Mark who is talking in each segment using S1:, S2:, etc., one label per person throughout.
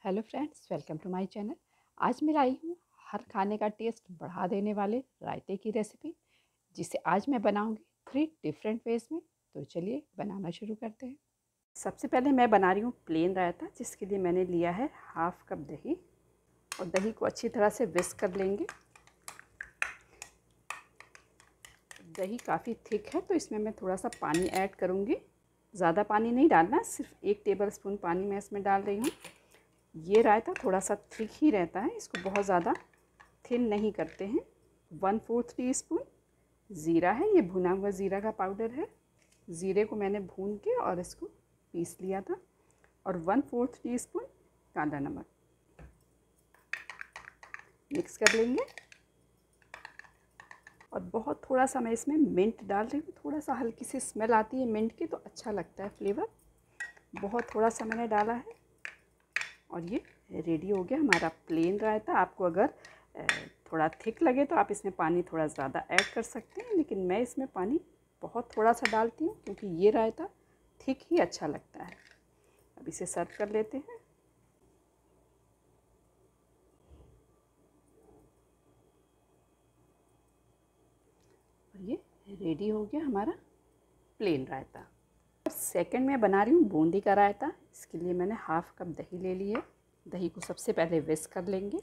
S1: Hello friends, welcome to my channel. आज मैं लाई हूँ हर खाने का टेस्ट बढ़ा देने वाले रायते की रेसिपी, जिसे आज मैं बनाऊँगी 3 डिफरेंट वेज में। तो चलिए बनाना शुरू करते हैं। सबसे पहले मैं बना रही हूँ प्लेन रायता, जिसके लिए मैंने लिया है हाफ कप दही और दही को अच्छी तरह से विस्क कर लेंगे। दही काफ़ी थिक है तो इसमें मैं थोड़ा सा पानी ऐड करूँगी। ज़्यादा पानी नहीं डालना, सिर्फ 1 टेबल स्पून पानी मैं इसमें डाल रही हूँ। ये रायता थोड़ा सा थिक ही रहता है, इसको बहुत ज़्यादा थिन नहीं करते हैं। 1/4 टीस्पून ज़ीरा है, ये भुना हुआ ज़ीरा का पाउडर है। ज़ीरे को मैंने भून के और इसको पीस लिया था। और 1/4 टीस्पून काला नमक मिक्स कर लेंगे। और बहुत थोड़ा सा मैं इसमें मिंट डाल रही हूँ, थोड़ा सा हल्की सी स्मेल आती है मिंट की, तो अच्छा लगता है फ्लेवर। बहुत थोड़ा सा मैंने डाला है और ये रेडी हो गया हमारा प्लेन रायता। आपको अगर थोड़ा थिक लगे तो आप इसमें पानी थोड़ा ज़्यादा ऐड कर सकते हैं, लेकिन मैं इसमें पानी बहुत थोड़ा सा डालती हूँ क्योंकि ये रायता थिक ही अच्छा लगता है। अब इसे सर्व कर लेते हैं। और ये रेडी हो गया हमारा प्लेन रायता। और सेकंड में बना रही हूँ बूंदी का रायता। इसके लिए मैंने हाफ कप दही ले ली है। दही को सबसे पहले विस्क कर लेंगे।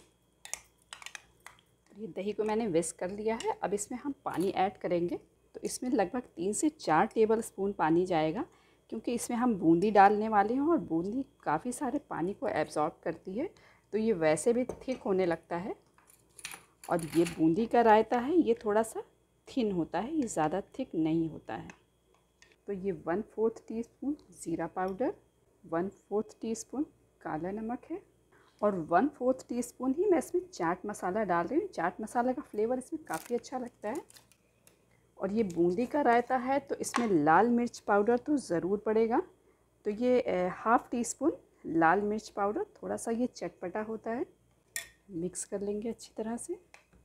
S1: ये दही को मैंने विस्क कर लिया है। अब इसमें हम पानी ऐड करेंगे, तो इसमें लगभग 3 से 4 टेबल स्पून पानी जाएगा, क्योंकि इसमें हम बूंदी डालने वाले हैं और बूंदी काफ़ी सारे पानी को एब्जॉर्ब करती है, तो ये वैसे भी थिक होने लगता है। और ये बूंदी का रायता है, ये थोड़ा सा थिन होता है, ये ज़्यादा थिक नहीं होता है। तो ये 1/4 टीस्पून ज़ीरा पाउडर, 1/4 टीस्पून काला नमक है और 1/4 टीस्पून ही मैं इसमें चाट मसाला डाल रही हूँ। चाट मसाला का फ्लेवर इसमें काफ़ी अच्छा लगता है। और ये बूंदी का रायता है तो इसमें लाल मिर्च पाउडर तो ज़रूर पड़ेगा। तो ये हाफ़ टीस्पून लाल मिर्च पाउडर, थोड़ा सा ये चटपटा होता है। मिक्स कर लेंगे अच्छी तरह से।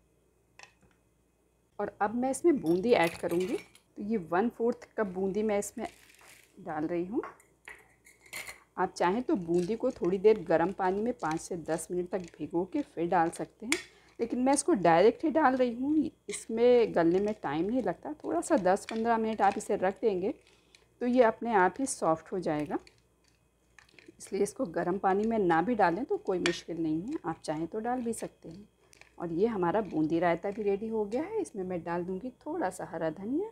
S1: और अब मैं इसमें बूंदी ऐड करूँगी। तो ये 1/4 कप बूंदी मैं इसमें डाल रही हूँ। आप चाहें तो बूंदी को थोड़ी देर गर्म पानी में 5 से 10 मिनट तक भिगो के फिर डाल सकते हैं, लेकिन मैं इसको डायरेक्ट ही डाल रही हूँ। इसमें गलने में टाइम नहीं लगता, थोड़ा सा 10-15 मिनट आप इसे रख देंगे तो ये अपने आप ही सॉफ्ट हो जाएगा। इसलिए इसको गर्म पानी में ना भी डालें तो कोई मुश्किल नहीं है, आप चाहें तो डाल भी सकते हैं। और ये हमारा बूंदी रायता भी रेडी हो गया है। इसमें मैं डाल दूँगी थोड़ा सा हरा धनिया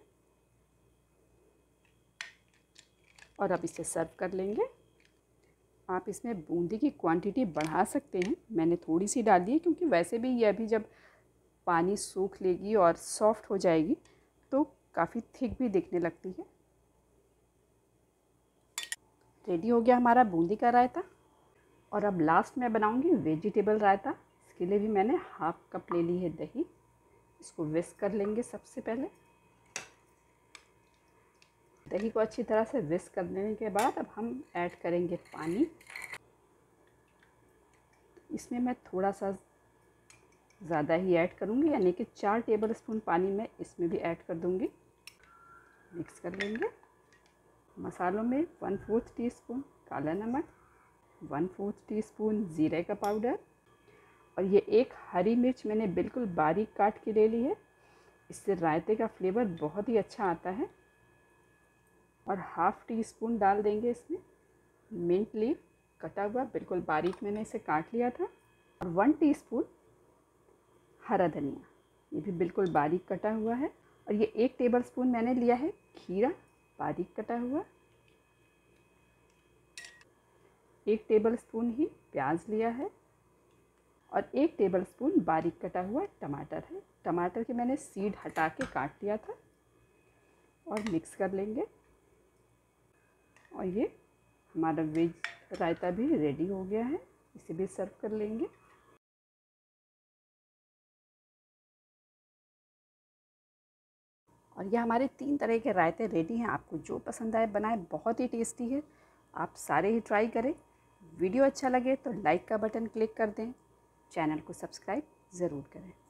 S1: और अब इसे सर्व कर लेंगे। आप इसमें बूंदी की क्वांटिटी बढ़ा सकते हैं, मैंने थोड़ी सी डाल दी है क्योंकि वैसे भी ये अभी जब पानी सूख लेगी और सॉफ्ट हो जाएगी तो काफ़ी थिक भी दिखने लगती है। रेडी हो गया हमारा बूंदी का रायता। और अब लास्ट में बनाऊंगी वेजिटेबल रायता। इसके लिए भी मैंने हाफ कप ले ली है दही। इसको विस्क कर लेंगे सबसे पहले। दही को अच्छी तरह से विस्क कर लेने के बाद अब हम ऐड करेंगे पानी। इसमें मैं थोड़ा सा ज़्यादा ही ऐड करूँगी, यानी कि 4 टेबल स्पून पानी मैं इसमें भी ऐड कर दूँगी। मिक्स कर लेंगे। मसालों में 1/4 टीस्पून काला नमक, 1/4 टीस्पून ज़ीरे का पाउडर और ये एक हरी मिर्च मैंने बिल्कुल बारीक काट के ले ली है। इससे रायते का फ्लेवर बहुत ही अच्छा आता है। और हाफ़ टी स्पून डाल देंगे इसमें मिंट लीफ, कटा हुआ बिल्कुल बारीक मैंने इसे काट लिया था। और 1 टीस्पून हरा धनिया, ये भी बिल्कुल बारीक कटा हुआ है। और ये 1 टेबल स्पून मैंने लिया है खीरा, बारीक कटा हुआ। 1 टेबल स्पून ही प्याज लिया है और 1 टेबल स्पून बारीक कटा हुआ टमाटर है। टमाटर के मैंने सीड हटा के काट लिया था। और मिक्स कर लेंगे। और ये हमारा वेज रायता भी रेडी हो गया है, इसे भी सर्व कर लेंगे। और ये हमारे 3 तरह के रायते रेडी हैं। आपको जो पसंद आए बनाएं, बहुत ही टेस्टी है। आप सारे ही ट्राई करें। वीडियो अच्छा लगे तो लाइक का बटन क्लिक कर दें। चैनल को सब्सक्राइब ज़रूर करें।